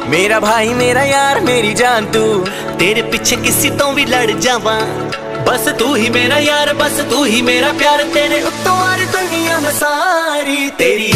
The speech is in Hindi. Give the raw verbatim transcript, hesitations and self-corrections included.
मेरा भाई मेरा यार मेरी जान तू, तेरे पीछे किसी तो भी लड़ जावा। बस तू ही मेरा यार, बस तू ही मेरा प्यार, तेरे उत्तों और दुनिया में सारी तेरी